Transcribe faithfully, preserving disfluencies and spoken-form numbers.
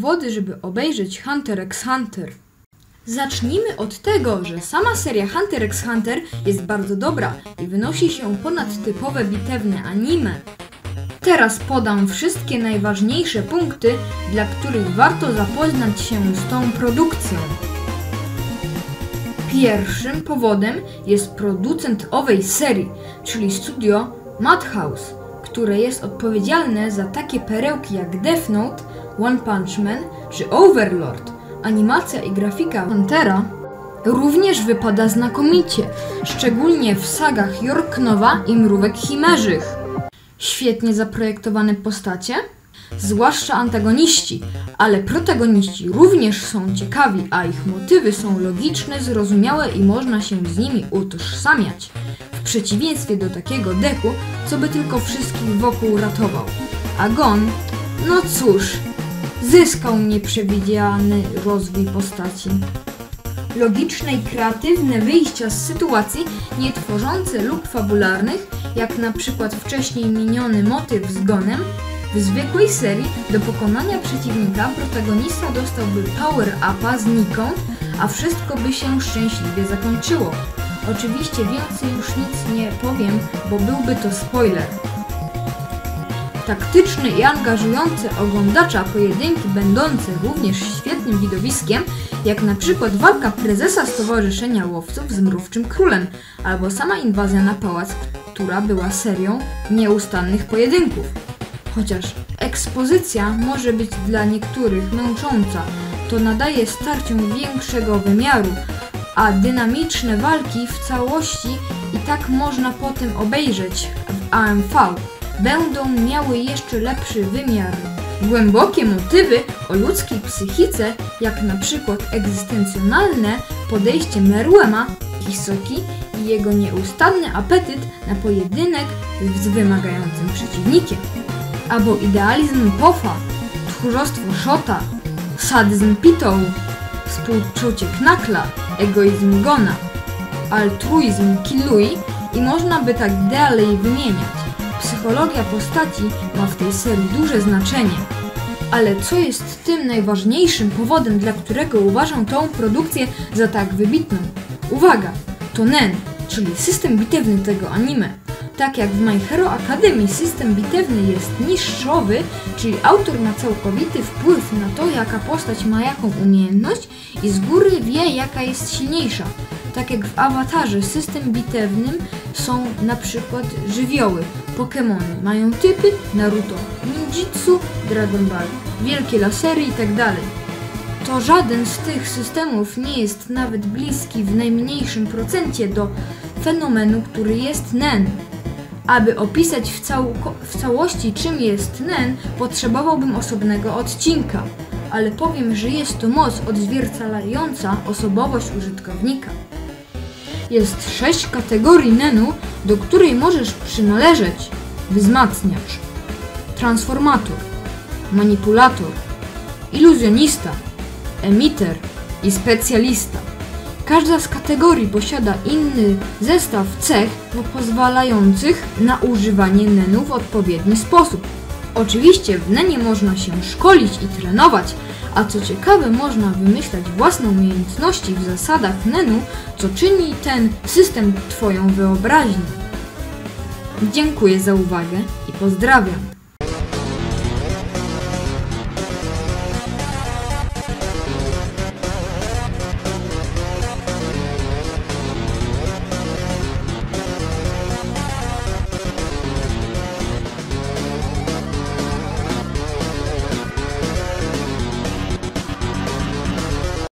powody, żeby obejrzeć Hunter x Hunter. Zacznijmy od tego, że sama seria Hunter x Hunter jest bardzo dobra i wynosi się ponad typowe bitewne anime. Teraz podam wszystkie najważniejsze punkty, dla których warto zapoznać się z tą produkcją. Pierwszym powodem jest producent owej serii, czyli studio Madhouse, które jest odpowiedzialne za takie perełki jak Death Note, One Punch Man czy Overlord. Animacja i grafika Huntera również wypada znakomicie, szczególnie w sagach Yorknowa i Mrówek Chimerzych. Świetnie zaprojektowane postacie, zwłaszcza antagoniści, ale protagoniści również są ciekawi, a ich motywy są logiczne, zrozumiałe i można się z nimi utożsamiać. W przeciwieństwie do takiego Deku, co by tylko wszystkich wokół ratował. A Gon, no cóż, zyskał nieprzewidziany rozwój postaci. Logiczne i kreatywne wyjścia z sytuacji, nie tworzące luk fabularnych, jak na przykład wcześniej miniony motyw z Gonem. W zwykłej serii do pokonania przeciwnika protagonista dostałby power-upa znikąd, a wszystko by się szczęśliwie zakończyło. Oczywiście więcej już nic nie powiem, bo byłby to spoiler. Taktyczne i angażujące oglądacza pojedynki będące również świetnym widowiskiem, jak na przykład walka prezesa Stowarzyszenia Łowców z Mrówczym Królem, albo sama inwazja na pałac, która była serią nieustannych pojedynków. Chociaż ekspozycja może być dla niektórych męcząca, to nadaje starciom większego wymiaru, a dynamiczne walki w całości i tak można potem obejrzeć w A M V. Będą miały jeszcze lepszy wymiar. Głębokie motywy o ludzkiej psychice, jak na przykład egzystencjonalne podejście Meruema, Hisoki i jego nieustanny apetyt na pojedynek z wymagającym przeciwnikiem. Albo idealizm Pofa, tchórzostwo Shota, sadyzm Pitou, współczucie Knuckla, egoizm Gona, altruizm Killui i można by tak dalej wymieniać. Psychologia postaci ma w tej serii duże znaczenie. Ale co jest tym najważniejszym powodem, dla którego uważam tą produkcję za tak wybitną? Uwaga! To Nen, czyli system bitewny tego anime. Tak jak w My Hero Academia system bitewny jest niższowy, czyli autor ma całkowity wpływ na to, jaka postać ma jaką umiejętność i z góry wie, jaka jest silniejsza. Tak jak w Awatarze system bitewnym są na przykład żywioły, Pokémony, mają typy Naruto, Ninjitsu, Dragon Ball, wielkie lasery itd. To żaden z tych systemów nie jest nawet bliski w najmniejszym procencie do fenomenu, który jest Nen. Aby opisać w, cał w całości, czym jest Nen, potrzebowałbym osobnego odcinka, ale powiem, że jest to moc odzwierciedlająca osobowość użytkownika. Jest sześć kategorii Nenu, do której możesz przynależeć: wzmacniacz, transformator, manipulator, iluzjonista, emiter i specjalista. Każda z kategorii posiada inny zestaw cech pozwalających na używanie Nenu w odpowiedni sposób. Oczywiście w Nenie można się szkolić i trenować, a co ciekawe można wymyślać własne umiejętności w zasadach Nenu, co czyni ten system twoją wyobraźnią. Dziękuję za uwagę i pozdrawiam.